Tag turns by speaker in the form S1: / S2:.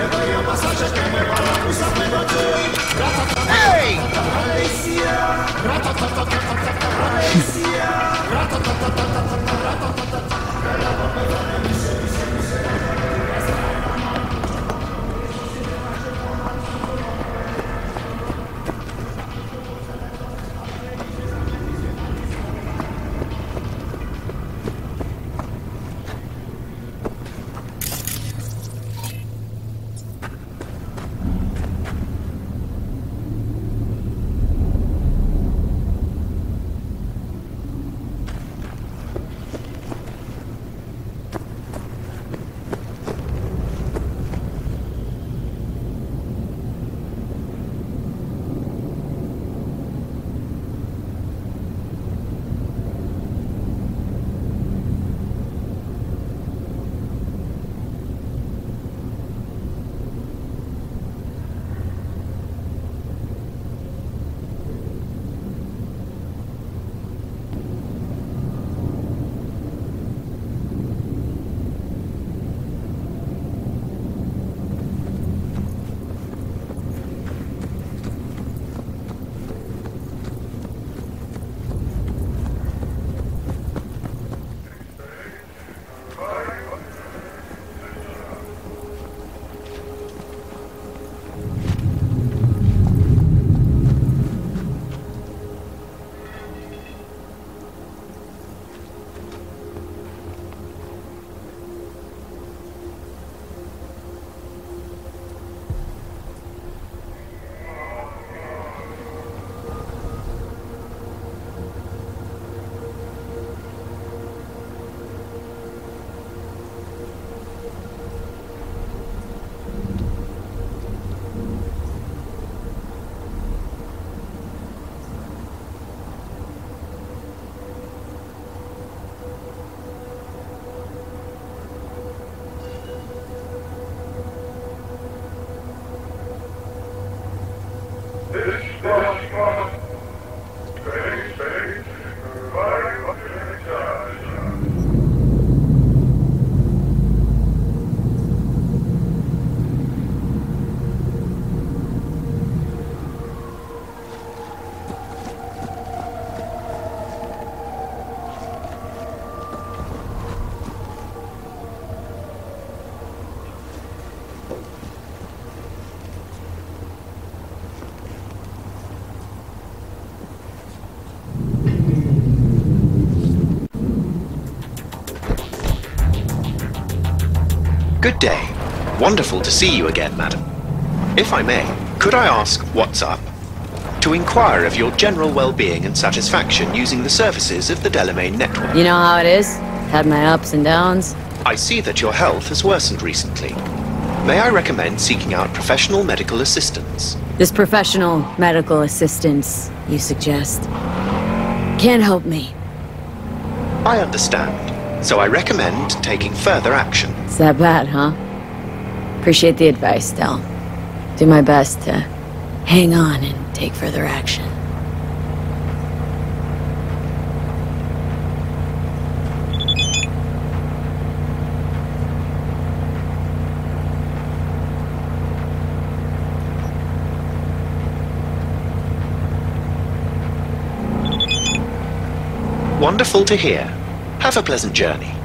S1: Good day. Wonderful to see you again, madam. If I may, could I ask what's up? To inquire of your general well-being and satisfaction using the services of the Delamain network.
S2: You know how it is? Had my ups and downs.
S1: I see that your health has worsened recently. May I recommend seeking out professional medical assistance?
S2: This professional medical assistance, you suggest, can't help me.
S1: I understand, so I recommend taking further action.
S2: It's that bad, huh? Appreciate the advice, Del. Do my best to hang on and take further action.
S1: Wonderful to hear. Have a pleasant journey.